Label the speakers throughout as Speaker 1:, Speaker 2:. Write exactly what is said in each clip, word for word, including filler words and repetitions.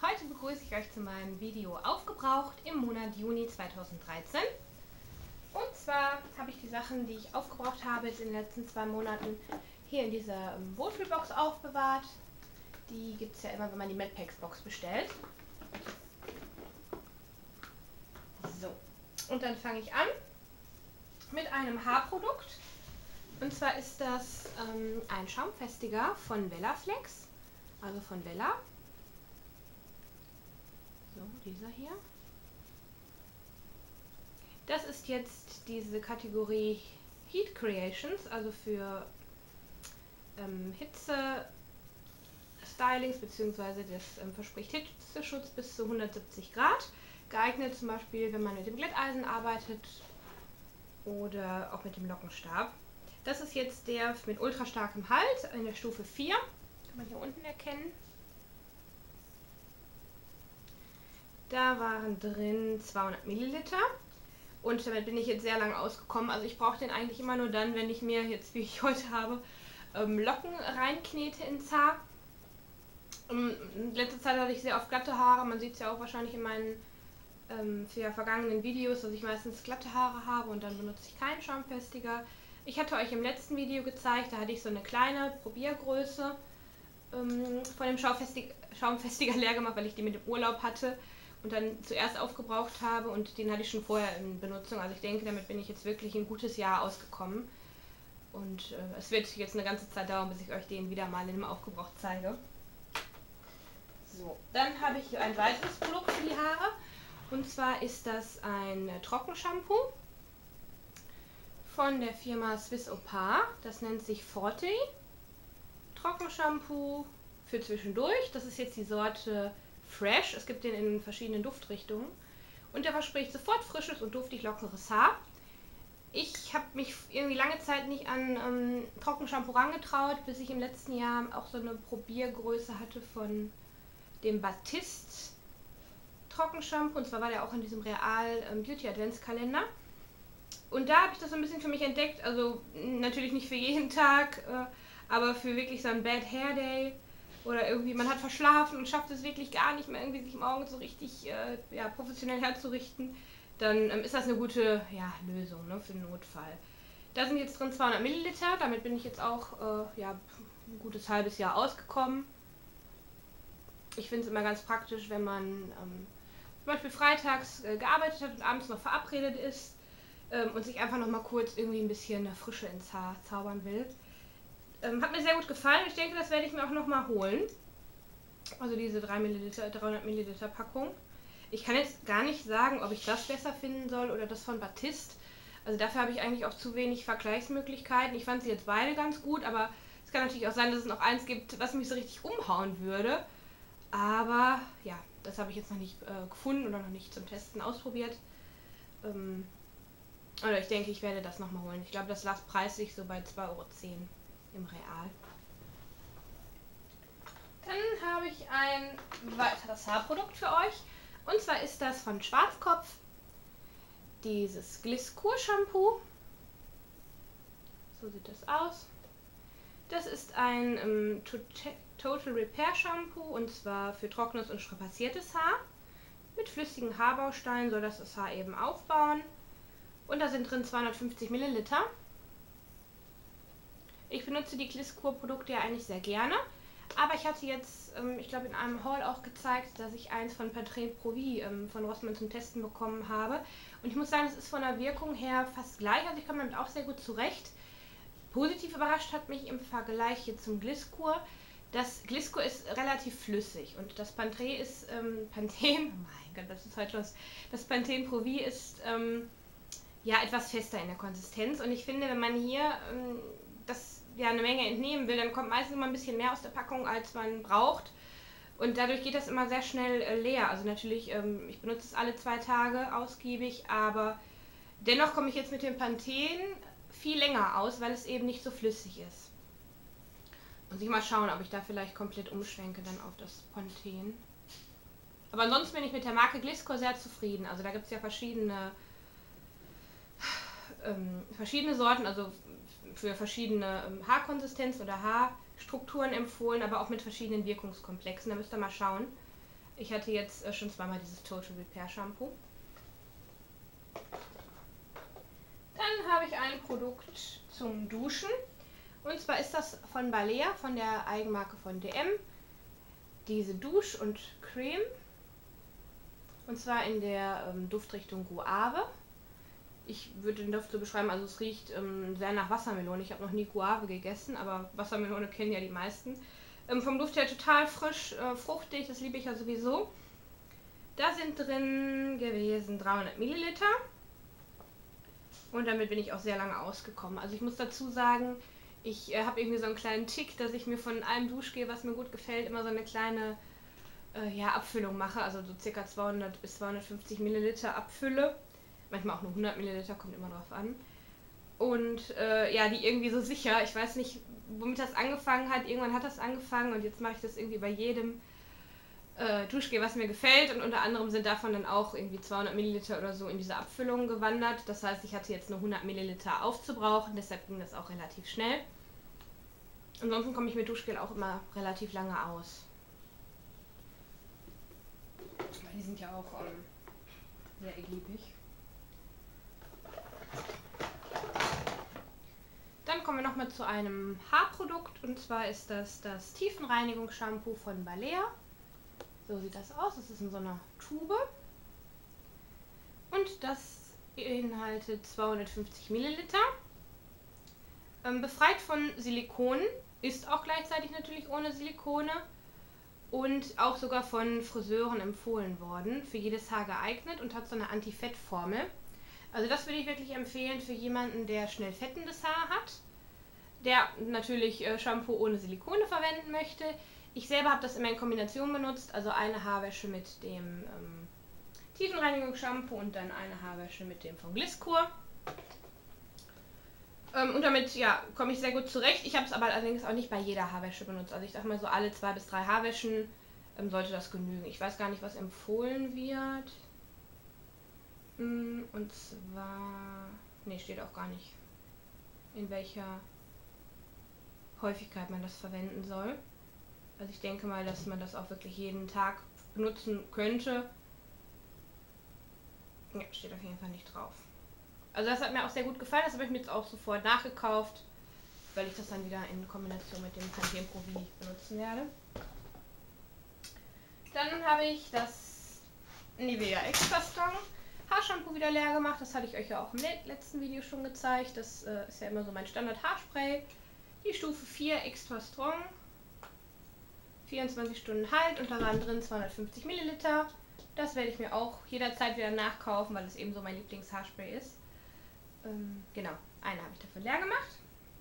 Speaker 1: Heute begrüße ich euch zu meinem Video Aufgebraucht im Monat Juni zweitausenddreizehn. Und zwar habe ich die Sachen, die ich aufgebraucht habe jetzt in den letzten zwei Monaten, hier in dieser Wohlfühlbox aufbewahrt. Die gibt es ja immer, wenn man die Medpacks Box bestellt. So, und dann fange ich an mit einem Haarprodukt. Und zwar ist das ähm, ein Schaumfestiger von Wellaflex, also von Wella. So, dieser hier. Das ist jetzt diese Kategorie Heat Creations, also für ähm, Hitze Stylings, beziehungsweise das ähm, verspricht Hitzeschutz bis zu hundertsiebzig Grad. Geeignet zum Beispiel, wenn man mit dem Glätteisen arbeitet oder auch mit dem Lockenstab. Das ist jetzt der mit ultra starkem Halt in der Stufe vier. Kann man hier unten erkennen. Da waren drin zweihundert Milliliter und damit bin ich jetzt sehr lange ausgekommen. Also ich brauche den eigentlich immer nur dann, wenn ich mir jetzt, wie ich heute habe, ähm, Locken reinknete ins Haar. Ähm, in letzter Zeit hatte ich sehr oft glatte Haare. Man sieht es ja auch wahrscheinlich in meinen ähm, ja, vergangenen Videos, dass ich meistens glatte Haare habe und dann benutze ich keinen Schaumfestiger. Ich hatte euch im letzten Video gezeigt, da hatte ich so eine kleine Probiergröße ähm, von dem Schaumfestiger, Schaumfestiger leer gemacht, weil ich die mit dem Urlaub hatte und dann zuerst aufgebraucht habe, und den hatte ich schon vorher in Benutzung. Also ich denke, damit bin ich jetzt wirklich ein gutes Jahr ausgekommen. Und äh, es wird jetzt eine ganze Zeit dauern, bis ich euch den wieder mal in dem Aufgebraucht zeige. So, dann habe ich hier ein weiteres Produkt für die Haare. Und zwar ist das ein Trockenshampoo von der Firma Swiss Opar. Das nennt sich Forte Trockenshampoo für zwischendurch. Das ist jetzt die Sorte Fresh. Es gibt den in verschiedenen Duftrichtungen. Und der verspricht sofort frisches und duftig lockeres Haar. Ich habe mich irgendwie lange Zeit nicht an ähm, Trockenshampoo rangetraut, bis ich im letzten Jahr auch so eine Probiergröße hatte von dem Batiste Trockenshampoo. Und zwar war der auch in diesem Real ähm, Beauty Adventskalender. Und da habe ich das so ein bisschen für mich entdeckt. Also natürlich nicht für jeden Tag, äh, aber für wirklich so einen Bad Hair Day. Oder irgendwie, man hat verschlafen und schafft es wirklich gar nicht mehr, irgendwie sich morgens so richtig äh, ja, professionell herzurichten, dann ähm, ist das eine gute ja, Lösung, ne, für den Notfall. Da sind jetzt drin zweihundert Milliliter, damit bin ich jetzt auch äh, ja, ein gutes halbes Jahr ausgekommen. Ich finde es immer ganz praktisch, wenn man ähm, zum Beispiel freitags äh, gearbeitet hat und abends noch verabredet ist ähm, und sich einfach noch mal kurz irgendwie ein bisschen Frische ins Haar zaubern will. Ähm, hat mir sehr gut gefallen. Ich denke, das werde ich mir auch nochmal holen. Also diese drei Milliliter, dreihundert Milliliter Packung. Ich kann jetzt gar nicht sagen, ob ich das besser finden soll oder das von Batiste. Also dafür habe ich eigentlich auch zu wenig Vergleichsmöglichkeiten. Ich fand sie jetzt beide ganz gut, aber es kann natürlich auch sein, dass es noch eins gibt, was mich so richtig umhauen würde. Aber ja, das habe ich jetzt noch nicht äh, gefunden oder noch nicht zum Testen ausprobiert. Ähm, oder ich denke, ich werde das nochmal holen. Ich glaube, das lag preislich so bei zwei Euro zehn im Real. Dann habe ich ein weiteres Haarprodukt für euch. Und zwar ist das von Schwarzkopf dieses Gliskur Shampoo. So sieht das aus. Das ist ein ähm, Total Repair Shampoo, und zwar für trockenes und strapaziertes Haar. Mit flüssigen Haarbausteinen soll das das Haar eben aufbauen. Und da sind drin zweihundertfünfzig Milliliter. Ich benutze die Gliskur-Produkte ja eigentlich sehr gerne, aber ich hatte jetzt, ähm, ich glaube in einem Haul auch gezeigt, dass ich eins von Pantene Pro V ähm, von Rossmann zum Testen bekommen habe. Und ich muss sagen, es ist von der Wirkung her fast gleich, also ich komme damit auch sehr gut zurecht. Positiv überrascht hat mich im Vergleich hier zum Gliskur. Das Gliskur ist relativ flüssig und das Pantene ist, ähm, Pantene, oh mein Gott, was ist heute los? Das Pantene Pro V ist ähm, ja etwas fester in der Konsistenz, und ich finde, wenn man hier ähm, das ja eine Menge entnehmen will, dann kommt meistens immer ein bisschen mehr aus der Packung, als man braucht, und dadurch geht das immer sehr schnell äh, leer. Also natürlich, ähm, ich benutze es alle zwei Tage ausgiebig, aber dennoch komme ich jetzt mit dem Pantene viel länger aus, weil es eben nicht so flüssig ist. Muss ich mal schauen, ob ich da vielleicht komplett umschwenke dann auf das Pantene. Aber ansonsten bin ich mit der Marke Gliskur sehr zufrieden. Also da gibt es ja verschiedene ähm, verschiedene Sorten, also für verschiedene ähm, Haarkonsistenz oder Haarstrukturen empfohlen, aber auch mit verschiedenen Wirkungskomplexen. Da müsst ihr mal schauen. Ich hatte jetzt äh, schon zweimal dieses Total Repair Shampoo. Dann habe ich ein Produkt zum Duschen. Und zwar ist das von Balea, von der Eigenmarke von D M. Diese Dusch- und Creme. Und zwar in der ähm, Duftrichtung Guave. Ich würde den Duft so beschreiben, also es riecht ähm, sehr nach Wassermelone. Ich habe noch nie Guave gegessen, aber Wassermelone kennen ja die meisten. Ähm, vom Duft her total frisch, äh, fruchtig, das liebe ich ja sowieso. Da sind drin gewesen dreihundert Milliliter. Und damit bin ich auch sehr lange ausgekommen. Also ich muss dazu sagen, ich äh, habe irgendwie so einen kleinen Tick, dass ich mir von einem Duschgel, was mir gut gefällt, immer so eine kleine äh, ja, Abfüllung mache. Also so circa zweihundert bis zweihundertfünfzig Milliliter abfülle. Manchmal auch nur hundert Milliliter, kommt immer drauf an. Und äh, ja, die irgendwie so sicher. Ich weiß nicht, womit das angefangen hat. Irgendwann hat das angefangen und jetzt mache ich das irgendwie bei jedem äh, Duschgel, was mir gefällt. Und unter anderem sind davon dann auch irgendwie zweihundert Milliliter oder so in diese Abfüllung gewandert. Das heißt, ich hatte jetzt nur hundert Milliliter aufzubrauchen. Deshalb ging das auch relativ schnell. Ansonsten komme ich mit Duschgel auch immer relativ lange aus. Weil die sind ja auch ähm, sehr ergiebig. Dann kommen wir nochmal zu einem Haarprodukt und zwar ist das das Tiefenreinigungsshampoo von Balea. So sieht das aus, das ist in so einer Tube und das beinhaltet zweihundertfünfzig Milliliter. Ähm, befreit von Silikonen, ist auch gleichzeitig natürlich ohne Silikone und auch sogar von Friseuren empfohlen worden, für jedes Haar geeignet und hat so eine Anti-Fett-Formel. Also das würde ich wirklich empfehlen für jemanden, der schnell fettendes Haar hat, der natürlich äh, Shampoo ohne Silikone verwenden möchte. Ich selber habe das immer in Kombination benutzt, also eine Haarwäsche mit dem ähm, Tiefenreinigungsshampoo und dann eine Haarwäsche mit dem von Gliskur. Ähm, und damit ja, komme ich sehr gut zurecht. Ich habe es aber allerdings auch nicht bei jeder Haarwäsche benutzt. Also ich sag mal so alle zwei bis drei Haarwäschen ähm, sollte das genügen. Ich weiß gar nicht, was empfohlen wird. Und zwar, ne, steht auch gar nicht, in welcher Häufigkeit man das verwenden soll. Also ich denke mal, dass man das auch wirklich jeden Tag benutzen könnte. Ja, steht auf jeden Fall nicht drauf. Also das hat mir auch sehr gut gefallen, das habe ich mir jetzt auch sofort nachgekauft, weil ich das dann wieder in Kombination mit dem Pantene Pro V benutzen werde. Dann habe ich das Nivea Extra Strong Haarshampoo wieder leer gemacht. Das hatte ich euch ja auch im letzten Video schon gezeigt. Das äh, ist ja immer so mein Standard Haarspray. Die Stufe vier Extra Strong. vierundzwanzig Stunden Halt und da waren drin zweihundertfünfzig Milliliter. Das werde ich mir auch jederzeit wieder nachkaufen, weil es eben so mein Lieblingshaarspray ist. Ähm, genau, eine habe ich dafür leer gemacht.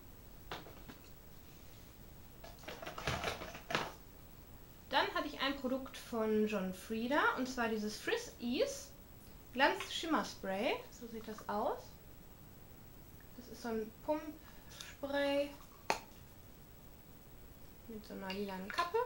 Speaker 1: Dann hatte ich ein Produkt von John Frieda und zwar dieses Frizz Ease Glanz Schimmer Spray. So sieht das aus. Das ist so ein Pumpspray mit so einer lilanen Kappe.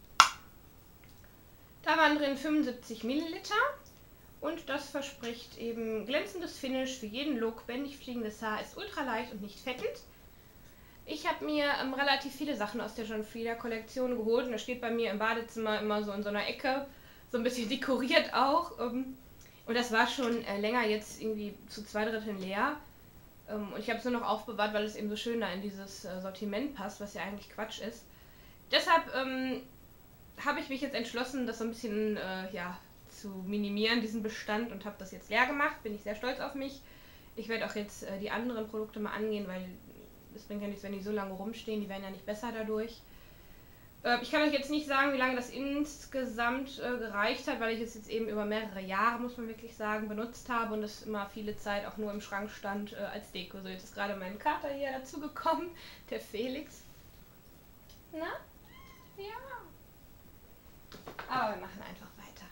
Speaker 1: Da waren drin fünfundsiebzig Milliliter und das verspricht eben glänzendes Finish für jeden Look. Bändig fliegendes Haar, ist ultra leicht und nicht fettend. Ich habe mir ähm, relativ viele Sachen aus der John Frieda Kollektion geholt und das steht bei mir im Badezimmer immer so in so einer Ecke, so ein bisschen dekoriert auch. Ähm, und das war schon äh, länger jetzt irgendwie zu zwei Dritteln leer. Ähm, und ich habe es nur noch aufbewahrt, weil es eben so schön da in dieses äh, Sortiment passt, was ja eigentlich Quatsch ist. Deshalb ähm, habe ich mich jetzt entschlossen, das so ein bisschen äh, ja, zu minimieren, diesen Bestand, und habe das jetzt leer gemacht. Bin ich sehr stolz auf mich. Ich werde auch jetzt äh, die anderen Produkte mal angehen, weil es bringt ja nichts, wenn die so lange rumstehen. Die werden ja nicht besser dadurch. Äh, ich kann euch jetzt nicht sagen, wie lange das insgesamt äh, gereicht hat, weil ich es jetzt eben über mehrere Jahre, muss man wirklich sagen, benutzt habe und es immer viele Zeit auch nur im Schrank stand äh, als Deko. So, jetzt ist gerade mein Kater hier dazugekommen, der Felix. Na? Ja. Aber wir machen einfach weiter.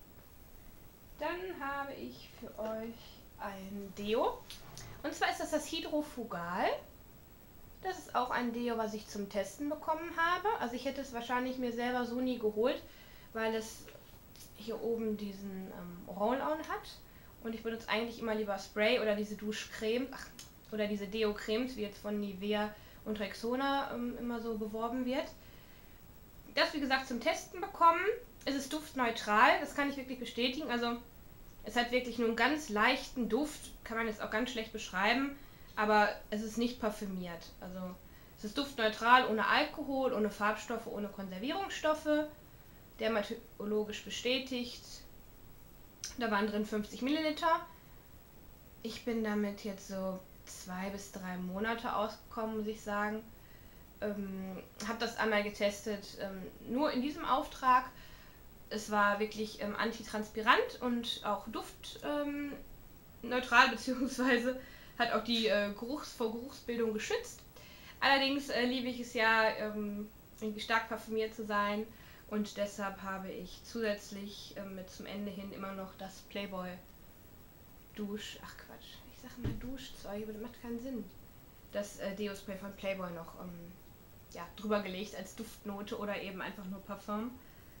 Speaker 1: Dann habe ich für euch ein Deo. Und zwar ist das das Hydrofugal. Das ist auch ein Deo, was ich zum Testen bekommen habe. Also ich hätte es wahrscheinlich mir selber so nie geholt, weil es hier oben diesen ähm, Roll-On hat. Und ich benutze eigentlich immer lieber Spray oder diese Duschcreme, ach, oder diese Deo-Cremes, wie jetzt von Nivea und Rexona ähm, immer so beworben wird. Das, wie gesagt, zum Testen bekommen. Es ist duftneutral, das kann ich wirklich bestätigen. Also es hat wirklich nur einen ganz leichten Duft, kann man jetzt auch ganz schlecht beschreiben, aber es ist nicht parfümiert. Also es ist duftneutral, ohne Alkohol, ohne Farbstoffe, ohne Konservierungsstoffe, dermatologisch bestätigt. Da waren drin fünfzig Milliliter. Ich bin damit jetzt so zwei bis drei Monate ausgekommen, muss ich sagen. Ähm, habe das einmal getestet, ähm, nur in diesem Auftrag. Es war wirklich ähm, antitranspirant und auch duftneutral, ähm, beziehungsweise hat auch die äh, Geruchs vor Geruchsbildung geschützt. Allerdings äh, liebe ich es ja, ähm, irgendwie stark parfümiert zu sein, und deshalb habe ich zusätzlich ähm, mit zum Ende hin immer noch das Playboy Dusch, ach Quatsch, ich sage mal Duschzeug, aber das macht keinen Sinn. Das äh, Deo-Spray von Playboy noch ähm, ja, drüber gelegt als Duftnote oder eben einfach nur Parfum.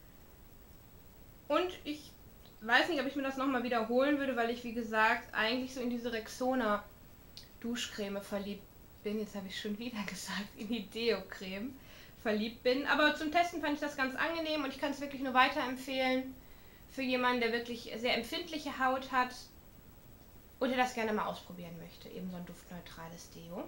Speaker 1: Und ich weiß nicht, ob ich mir das nochmal wiederholen würde, weil ich, wie gesagt, eigentlich so in diese Rexona Duschcreme verliebt bin. Jetzt habe ich schon wieder gesagt, in die Deo-Creme verliebt bin. Aber zum Testen fand ich das ganz angenehm und ich kann es wirklich nur weiterempfehlen für jemanden, der wirklich sehr empfindliche Haut hat und der das gerne mal ausprobieren möchte. Eben so ein duftneutrales Deo.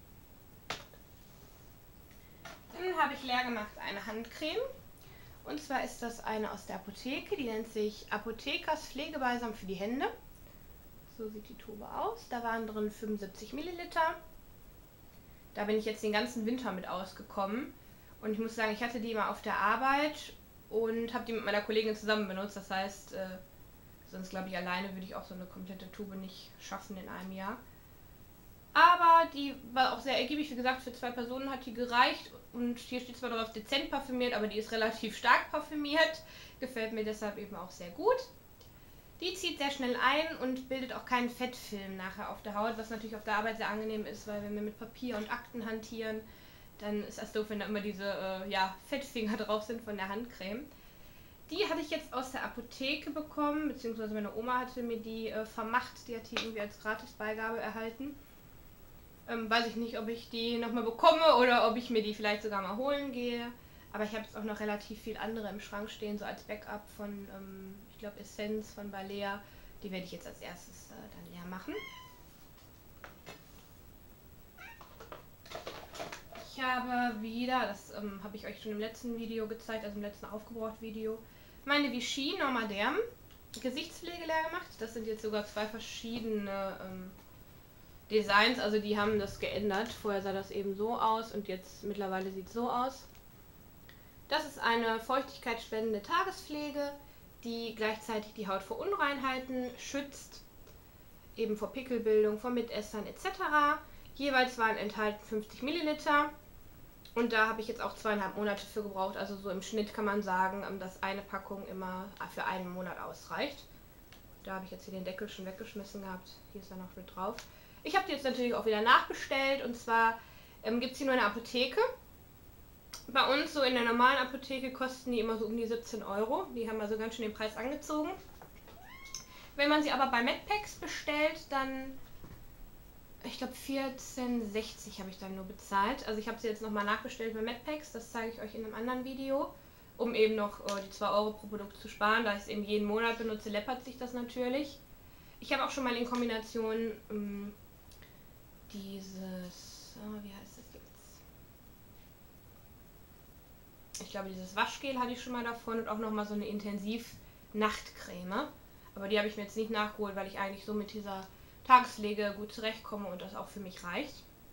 Speaker 1: Dann habe ich leer gemacht eine Handcreme. Und zwar ist das eine aus der Apotheke, die nennt sich Apothekers Pflegebalsam für die Hände. So sieht die Tube aus. Da waren drin fünfundsiebzig Milliliter. Da bin ich jetzt den ganzen Winter mit ausgekommen. Und ich muss sagen, ich hatte die mal auf der Arbeit und habe die mit meiner Kollegin zusammen benutzt. Das heißt, äh, sonst glaube ich alleine würde ich auch so eine komplette Tube nicht schaffen in einem Jahr. Aber die war auch sehr ergiebig, wie gesagt, für zwei Personen hat die gereicht. Und hier steht zwar darauf dezent parfümiert, aber die ist relativ stark parfümiert. Gefällt mir deshalb eben auch sehr gut. Die zieht sehr schnell ein und bildet auch keinen Fettfilm nachher auf der Haut, was natürlich auf der Arbeit sehr angenehm ist, weil wenn wir mit Papier und Akten hantieren, dann ist das doof, wenn da immer diese äh, ja, Fettfinger drauf sind von der Handcreme. Die hatte ich jetzt aus der Apotheke bekommen, beziehungsweise meine Oma hatte mir die äh, vermacht, die hat die irgendwie als Gratisbeigabe erhalten. Ähm, weiß ich nicht, ob ich die nochmal bekomme oder ob ich mir die vielleicht sogar mal holen gehe. Aber ich habe jetzt auch noch relativ viel andere im Schrank stehen, so als Backup von, ähm, ich glaube, Essenz von Balea. Die werde ich jetzt als erstes äh, dann leer machen. Ich habe wieder, das ähm, habe ich euch schon im letzten Video gezeigt, also im letzten Aufgebraucht-Video, meine Vichy Normaderm Gesichtspflege leer gemacht. Das sind jetzt sogar zwei verschiedene ähm, Designs, also die haben das geändert. Vorher sah das eben so aus und jetzt mittlerweile sieht es so aus. Das ist eine feuchtigkeitsspendende Tagespflege, die gleichzeitig die Haut vor Unreinheiten schützt, eben vor Pickelbildung, vor Mitessern et cetera. Jeweils waren enthalten fünfzig Milliliter und da habe ich jetzt auch zweieinhalb Monate für gebraucht. Also so im Schnitt kann man sagen, dass eine Packung immer für einen Monat ausreicht. Da habe ich jetzt hier den Deckel schon weggeschmissen gehabt. Hier ist er noch mit drauf. Ich habe die jetzt natürlich auch wieder nachbestellt und zwar ähm, gibt es die nur in der Apotheke. Bei uns so in der normalen Apotheke kosten die immer so um die siebzehn Euro. Die haben also ganz schön den Preis angezogen. Wenn man sie aber bei Medpacks bestellt, dann, ich glaube vierzehn sechzig habe ich dann nur bezahlt. Also ich habe sie jetzt nochmal nachbestellt bei Medpacks, das zeige ich euch in einem anderen Video, um eben noch oh, die zwei Euro pro Produkt zu sparen. Da ich es eben jeden Monat benutze, läppert sich das natürlich. Ich habe auch schon mal in Kombination ähm, dieses, oh, wie heißt das jetzt? Ich glaube, dieses Waschgel hatte ich schon mal davon und auch nochmal so eine Intensiv-Nachtcreme. Aber die habe ich mir jetzt nicht nachgeholt, weil ich eigentlich so mit dieser Tagespflege gut zurechtkomme und das auch für mich reicht.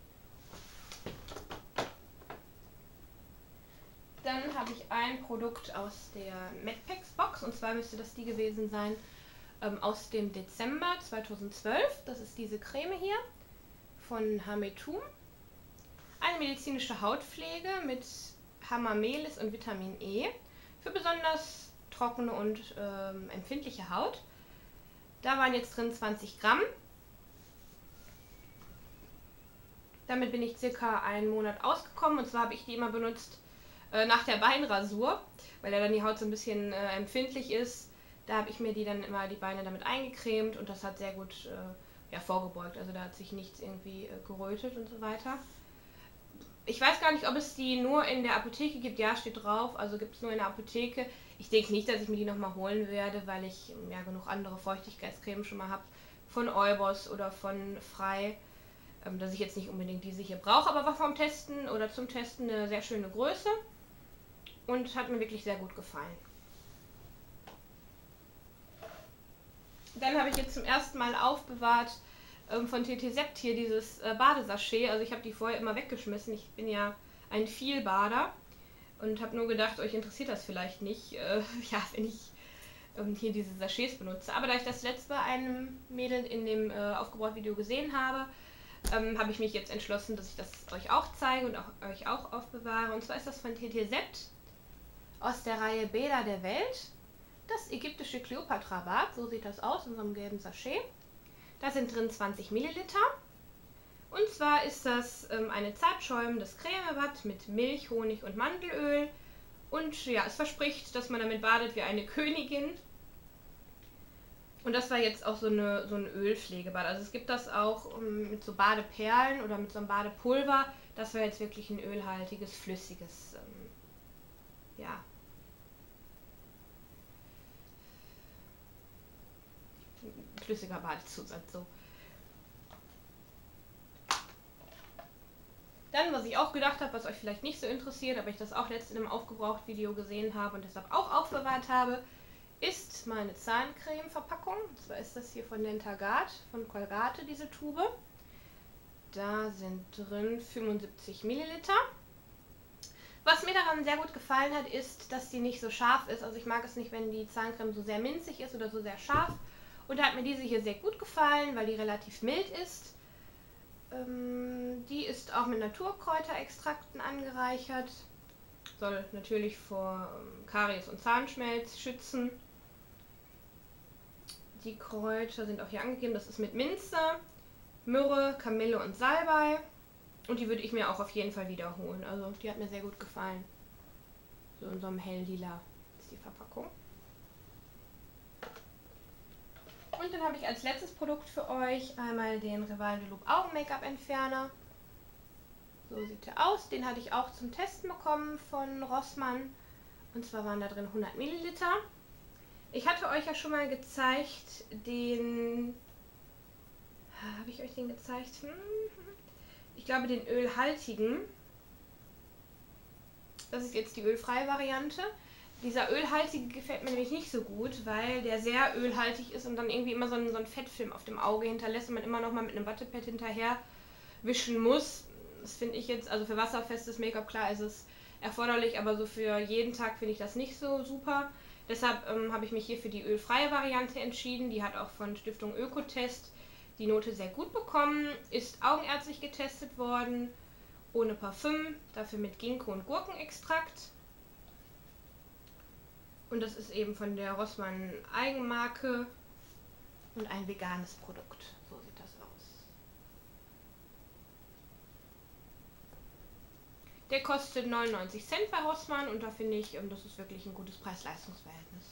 Speaker 1: Dann habe ich ein Produkt aus der Medpacks Box und zwar müsste das die gewesen sein ähm, aus dem Dezember zweitausendzwölf. Das ist diese Creme hier von Hametum. Eine medizinische Hautpflege mit Hamamelis und Vitamin E für besonders trockene und ähm, empfindliche Haut. Da waren jetzt drin zwanzig Gramm. Damit bin ich circa einen Monat ausgekommen und zwar habe ich die immer benutzt äh, nach der Beinrasur, weil ja dann die Haut so ein bisschen äh, empfindlich ist. Da habe ich mir die dann immer die Beine damit eingecremt und das hat sehr gut äh, ja, vorgebeugt. Also da hat sich nichts irgendwie äh, gerötet und so weiter. Ich weiß gar nicht, ob es die nur in der Apotheke gibt. Ja, steht drauf. Also gibt es nur in der Apotheke. Ich denke nicht, dass ich mir die nochmal holen werde, weil ich ja genug andere Feuchtigkeitscreme schon mal habe. Von Eubos oder von Frei. Ähm, dass ich jetzt nicht unbedingt diese hier brauche. Aber war vom Testen oder zum Testen eine sehr schöne Größe. Und hat mir wirklich sehr gut gefallen. Dann habe ich jetzt zum ersten Mal aufbewahrt ähm, von T T Sept hier dieses äh, Badesachet. Also ich habe die vorher immer weggeschmissen. Ich bin ja ein Vielbader und habe nur gedacht, euch interessiert das vielleicht nicht, äh, ja, wenn ich ähm, hier diese Sachets benutze. Aber da ich das letzte bei einem Mädel in dem äh, Aufgebraucht-Video gesehen habe, ähm, habe ich mich jetzt entschlossen, dass ich das euch auch zeige und auch, euch auch aufbewahre. Und zwar ist das von T T Sept aus der Reihe Bäder der Welt. Das ägyptische Kleopatra-Bad, so sieht das aus in so einem gelben Sachet. Da sind drin zwanzig Milliliter. Und zwar ist das ähm, eine zartschäumendes Cremebad mit Milch, Honig und Mandelöl. Und ja, es verspricht, dass man damit badet wie eine Königin. Und das war jetzt auch so, eine, so ein Ölpflegebad. Also es gibt das auch um, mit so Badeperlen oder mit so einem Badepulver. Das war jetzt wirklich ein ölhaltiges, flüssiges, ähm, ja, flüssiger Badezusatz. So. Dann, was ich auch gedacht habe, was euch vielleicht nicht so interessiert, aber ich das auch letztens in einem Aufgebraucht-Video gesehen habe und deshalb auch aufbewahrt habe, ist meine Zahncreme-Verpackung. Und zwar ist das hier von Dentagard, von Colgate, diese Tube. Da sind drin fünfundsiebzig Milliliter. Was mir daran sehr gut gefallen hat, ist, dass die nicht so scharf ist. Also ich mag es nicht, wenn die Zahncreme so sehr minzig ist oder so sehr scharf. Und da hat mir diese hier sehr gut gefallen, weil die relativ mild ist. Ähm, die ist auch mit Naturkräuterextrakten angereichert. Soll natürlich vor ähm, Karies und Zahnschmelz schützen. Die Kräuter sind auch hier angegeben. Das ist mit Minze, Myrrhe, Kamille und Salbei. Und die würde ich mir auch auf jeden Fall wiederholen. Also die hat mir sehr gut gefallen. So in so einem hell-lila ist die Verpackung. Und dann habe ich als letztes Produkt für euch einmal den Rival de Loop Augen-Make-up-Entferner. So sieht er aus. Den hatte ich auch zum Testen bekommen von Rossmann. Und zwar waren da drin hundert Milliliter. Ich hatte euch ja schon mal gezeigt, den... Habe ich euch den gezeigt? Hm. Ich glaube, den ölhaltigen. Das ist jetzt die ölfreie Variante. Dieser ölhaltige gefällt mir nämlich nicht so gut, weil der sehr ölhaltig ist und dann irgendwie immer so einen, so einen Fettfilm auf dem Auge hinterlässt und man immer noch mal mit einem Wattepad hinterher wischen muss. Das finde ich jetzt, also für wasserfestes Make-up, klar ist es erforderlich, aber so für jeden Tag finde ich das nicht so super. Deshalb ähm, habe ich mich hier für die ölfreie Variante entschieden. Die hat auch von Stiftung Ökotest die Note sehr gut bekommen, ist augenärztlich getestet worden, ohne Parfüm, dafür mit Ginkgo und Gurkenextrakt. Und das ist eben von der Rossmann Eigenmarke und ein veganes Produkt. So sieht das aus. Der kostet neunundneunzig Cent bei Rossmann und da finde ich, das ist wirklich ein gutes Preis-Leistungs-Verhältnis.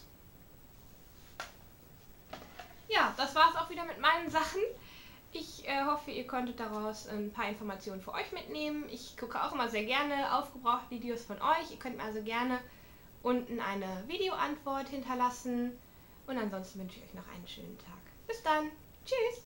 Speaker 1: Ja, das war es auch wieder mit meinen Sachen. Ich äh, hoffe, ihr konntet daraus ein paar Informationen für euch mitnehmen. Ich gucke auch immer sehr gerne aufgebrauchte Videos von euch. Ihr könnt mir also gerne unten eine Videoantwort hinterlassen. Und ansonsten wünsche ich euch noch einen schönen Tag. Bis dann. Tschüss.